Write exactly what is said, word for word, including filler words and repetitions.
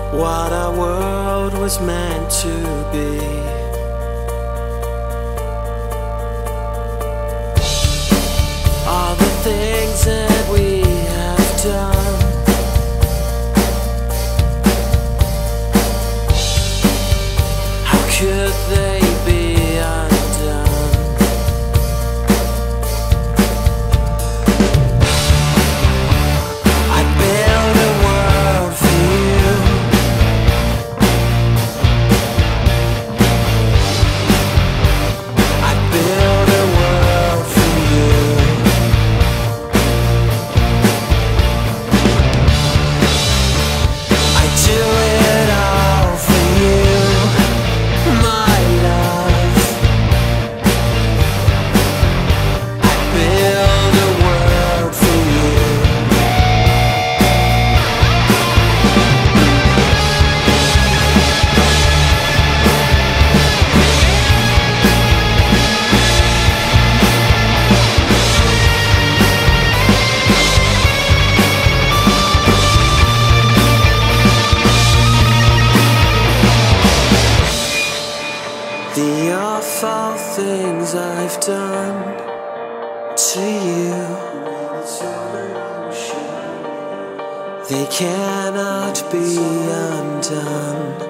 what our world was meant to be. All the things that we have done, how could they be undone? I built a world for you. I built a world for you. I do it all for you, my love. I build a world for you. The awful things I've done to you, they cannot be undone.